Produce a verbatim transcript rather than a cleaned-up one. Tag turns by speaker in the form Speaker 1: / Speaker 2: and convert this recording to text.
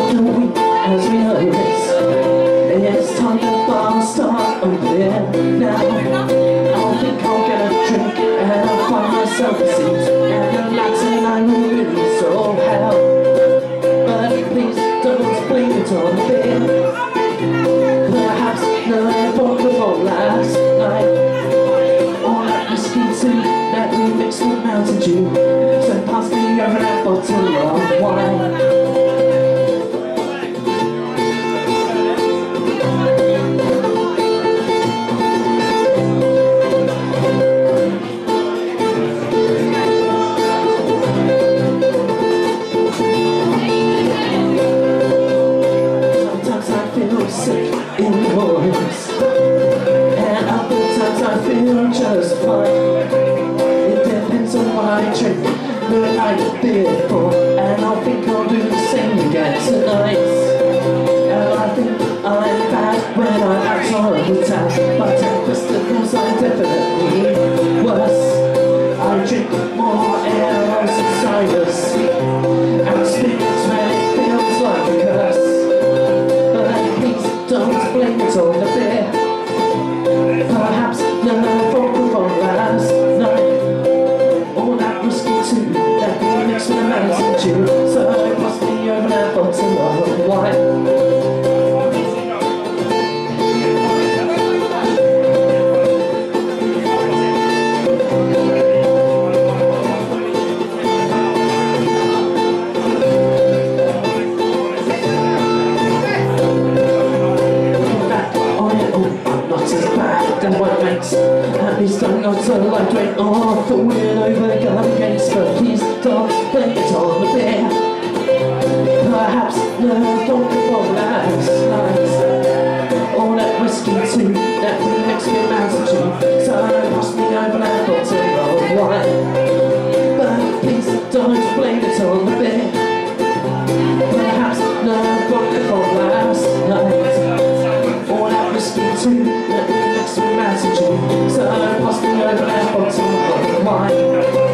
Speaker 1: the week as we notice it's time the bar start opening now. I think I'll get a drink and I'll find myself a seat and relax, and I will really so hell. But please don't blame it on the beer. Perhaps the vodka from last night, or that whiskey too that we mixed with Mountain Dew. So pass me over that bottle of wine. Sick in the voice, and other times I feel just fine. It depends on what I drink the night before, and I think I'll do the same again tonight. And I think I'm bad when I act on the tap, but at festivals I'm definitely worse. I drink more ale and Cyrus, and spirits when it feels like a curse. Don't blame it on the beer. Perhaps the vodka from last night, or that whiskey too that we mixed with a Mountain Dew. So pass me over that bottle of wine. At least I'm not so lightweight or the weird overcome against, but please don't blame it on the beer. Perhaps the vodka from last night, or that whiskey too that we mixed with Mountain Dew. So pass me over that bottle of wine. But please don't blame it on the beer. Perhaps the vodka from last night, or that whiskey too that we mixed with Mountain Dew. So pass me over that bottle of wine.